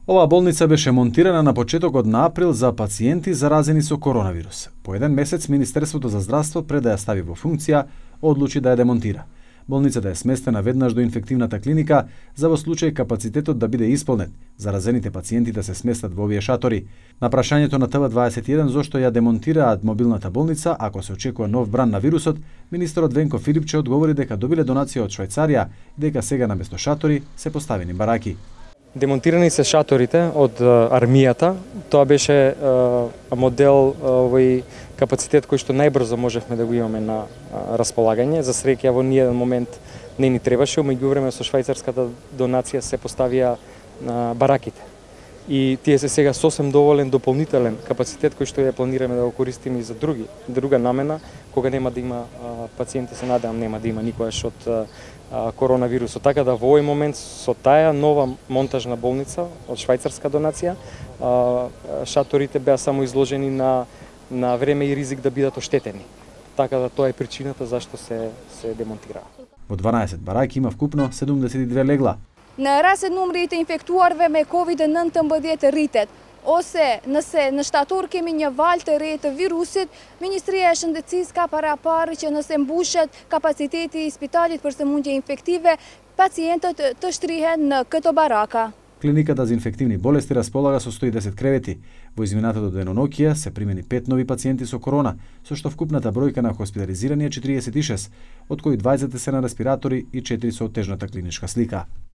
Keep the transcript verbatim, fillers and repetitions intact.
Оваа болница беше монтирана на почетокот на април за пациенти заразени со коронавирус. По еден месец Министерството за здравство пред да ја стави во функција, одлучи да ја демонтира. Болницата е сместена веднаш до инфективната клиника за во случај капацитетот да биде исполнет, заразените пациенти да се сместат во овие шатори. На прашањето на Т В дваесет и еден зошто ја демонтираат мобилната болница ако се очекува нов бран на вирусот, министерот Венко Филипче одговори дека добиле донација од Швајцарија и дека сега наместо шатори се поставени бараки. Демонтирани се шаторите од армијата. Тоа беше модел овој капацитет кој што најбрзо можевме да го имаме на располагање. За среќа во ниеден момент не ни требаше, меѓувреме со швајцарската донација се поставија бараките. И тие се сега сосем доволен дополнителен капацитет кој што ја планираме да го користиме и за други, друга намена, кога нема да има пациенти, се надевам нема да има никогаш од коронавирусот. Така да во овој момент со таа нова монтажна болница од швајцарска донација, шаторите беа само изложени на на време и ризик да бидат оштетени. Така да тоа е причината зашто се се демонтира. Во дванаесет бараки има вкупно седумдесет и две легла. Në rast se numri të infektuarve me kovid nëntëmbëdhjetë rritet, ose nëse në shtator kemi një valë të re të virusit, Ministria e Shëndetësisë ka paraparë që nëse mbushet kapaciteti i spitalit për sëmundje infektive, pacientët të shtrihen në këto baraka. Клиниката за инфективни болести располага со сто и десет кревети. Во изминатото денонокија се примени пет нови пациенти со корона, со што вкупната бројка на хоспитализирани е четириесет и шест, од кои дваесет се на респиратори и четири со тежната клиничка слика.